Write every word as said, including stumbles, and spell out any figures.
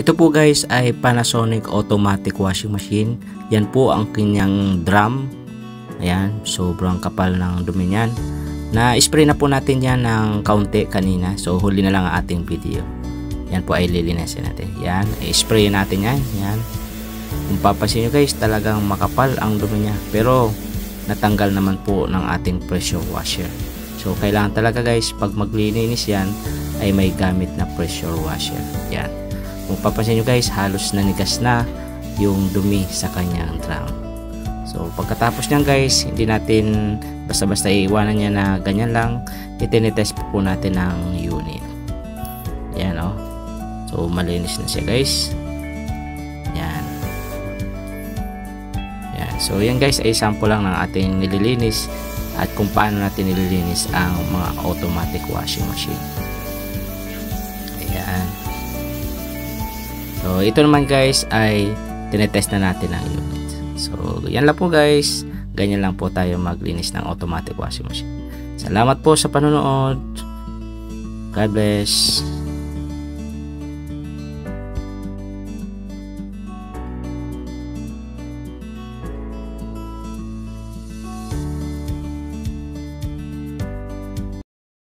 Ito po guys ay Panasonic automatic washing machine. Yan po ang kanyang drum. Ayan, sobrang kapal ng dumi niyan. Na-spray na po natin yan ng kaunti kanina. So huli na lang ang ating video. Yan po ay lilinisin natin. Yan, i-spray natin yan. Yan. Kung papansin nyo guys, talagang makapal ang dumi niya. Pero natanggal naman po ng ating pressure washer. So kailangan talaga guys, pag maglilinis yan, ay may gamit na pressure washer. Yan. Kung papansin nyo guys, halos nanigas na yung dumi sa kanyang drum. So pagkatapos nyan guys, hindi natin basta-basta iiwanan niya na ganyan lang. Itinitest po, po natin ang unit. Yan o. Oh. So malinis na siya guys. Yan. Yan. So yan guys ay sample lang ng ating nililinis at kung paano natin nililinis ang mga automatic washing machine. Ayan. So ito naman guys ay tinetest na natin ang unit. So yan lang po guys. Ganyan lang po tayo maglinis ng automatic washing machine. Salamat po sa panonood. God bless.